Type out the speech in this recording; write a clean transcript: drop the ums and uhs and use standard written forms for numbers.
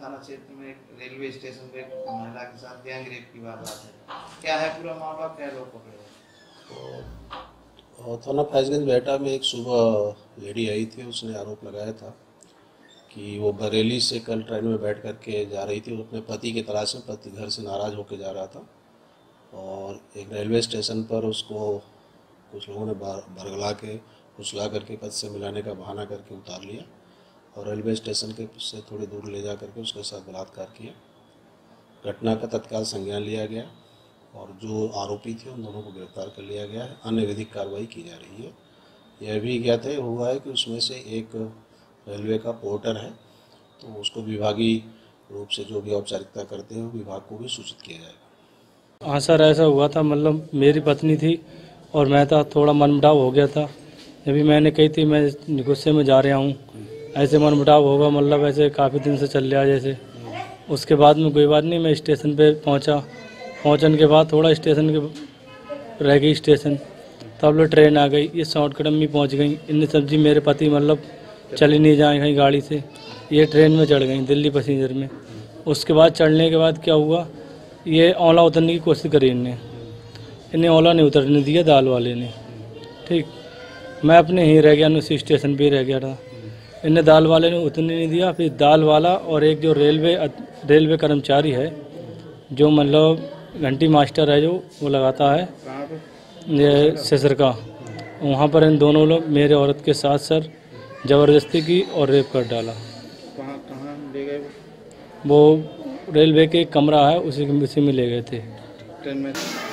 थाना क्षेत्र में एक रेलवे स्टेशन पे एक महिला के साथ गैंग रेप की वारदात है, क्या है पूरा मामला, क्या लोग पकड़े? तो थाना फैजगंज बेहटा में एक सुबह लेडी आई थी, उसने आरोप लगाया था कि वो बरेली से कल ट्रेन में बैठ करके जा रही थी। वो अपने पति की तलाश में, पति घर से नाराज़ होकर जा रहा था और एक रेलवे स्टेशन पर उसको कुछ लोगों ने बरगला के फुसला करके पद से मिलाने का बहाना करके उतार लिया और रेलवे स्टेशन के से थोड़ी दूर ले जा करके उसके साथ बलात्कार किया। घटना का तत्काल संज्ञान लिया गया और जो आरोपी थे उन दोनों को गिरफ्तार कर लिया गया है। अन्य विधिक कार्रवाई की जा रही है। यह भी ज्ञात हुआ है कि उसमें से एक रेलवे का पोर्टर है, तो उसको विभागीय रूप से जो भी औपचारिकता करते हैं विभाग को भी सूचित किया जाएगा। हाँ सर, ऐसा हुआ था। मतलब मेरी पत्नी थी और मैं था, थोड़ा मनमुटाव हो गया था। अभी मैंने कही थी मैं गुस्से में जा रहा हूँ, ऐसे मनमुटाव होगा, मतलब ऐसे काफ़ी दिन से चल रहा जैसे। उसके बाद में कोई बात नहीं, मैं स्टेशन पे पहुँचने के बाद थोड़ा स्टेशन के रह गई स्टेशन, तब लोग ट्रेन आ गई, ये शॉर्टकट में पहुँच गई। इन सब्जी मेरे पति मतलब चली नहीं जाए कहीं गाड़ी से, ये ट्रेन में चढ़ गई दिल्ली पैसेंजर में। उसके बाद चढ़ने के बाद क्या हुआ, ये ओला उतरने की कोशिश करी, इन्हें ओला नहीं उतरने दिया दाल वाले ने। ठीक, मैं अपने ही रह गया, उसी स्टेशन पे रह गया था। इन्हें दाल वाले ने उतरने नहीं दिया। फिर दाल वाला और एक जो रेलवे कर्मचारी है, जो मतलब घंटी मास्टर है, जो वो लगाता है ये सिसर का, वहाँ पर इन दोनों लोग मेरे औरत के साथ सर ज़बरदस्ती की और रेप कर डाला। कहाँ ले गए वो रेलवे के कमरा है, उसी में ले गए थे। ट्रेन में?